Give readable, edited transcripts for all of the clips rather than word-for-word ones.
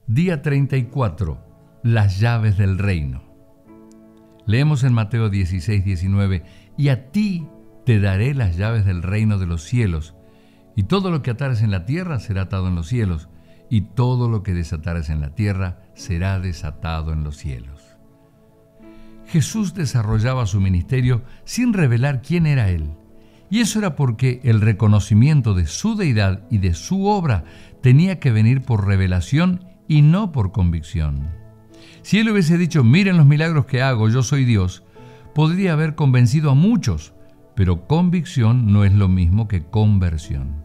Día 34. Las llaves del reino. Leemos en Mateo 16:19, y a ti te daré las llaves del reino de los cielos, y todo lo que atares en la tierra será atado en los cielos, y todo lo que desatares en la tierra será desatado en los cielos. Jesús desarrollaba su ministerio sin revelar quién era Él, y eso era porque el reconocimiento de su deidad y de su obra tenía que venir por revelación y no por convicción. Si Él hubiese dicho, miren los milagros que hago, yo soy Dios, podría haber convencido a muchos, pero convicción no es lo mismo que conversión.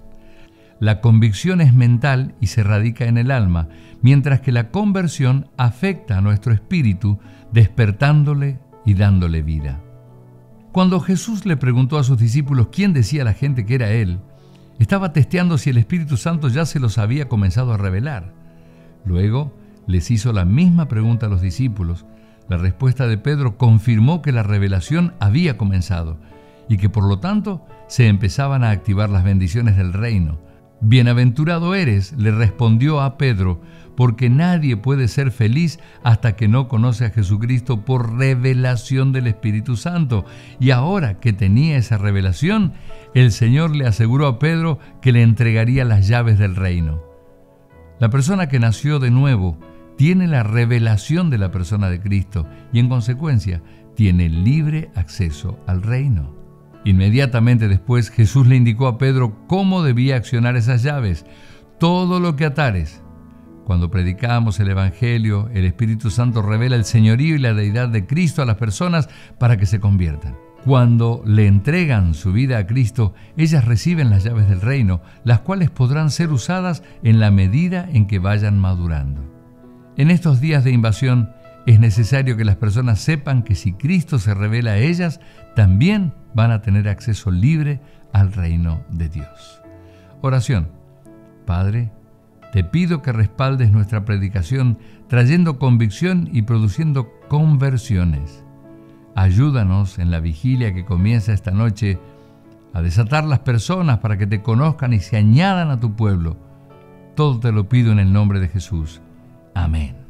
La convicción es mental y se radica en el alma, mientras que la conversión afecta a nuestro espíritu, despertándole y dándole vida. Cuando Jesús le preguntó a sus discípulos quién decía la gente que era Él, estaba testeando si el Espíritu Santo ya se los había comenzado a revelar. Luego les hizo la misma pregunta a los discípulos. La respuesta de Pedro confirmó que la revelación había comenzado y que por lo tanto se empezaban a activar las bendiciones del reino. Bienaventurado eres, le respondió a Pedro, porque nadie puede ser feliz hasta que no conoce a Jesucristo por revelación del Espíritu Santo. Y ahora que tenía esa revelación, el Señor le aseguró a Pedro que le entregaría las llaves del reino. La persona que nació de nuevo tiene la revelación de la persona de Cristo y en consecuencia tiene libre acceso al reino. Inmediatamente después Jesús le indicó a Pedro cómo debía accionar esas llaves. Todo lo que atares. Cuando predicamos el Evangelio, el Espíritu Santo revela el señorío y la deidad de Cristo a las personas para que se conviertan. Cuando le entregan su vida a Cristo, ellas reciben las llaves del reino, las cuales podrán ser usadas en la medida en que vayan madurando. En estos días de invasión, es necesario que las personas sepan que si Cristo se revela a ellas, también van a tener acceso libre al reino de Dios. Oración. Padre, te pido que respaldes nuestra predicación trayendo convicción y produciendo conversiones. Ayúdanos en la vigilia que comienza esta noche a desatar las personas para que te conozcan y se añadan a tu pueblo. Todo te lo pido en el nombre de Jesús. Amén.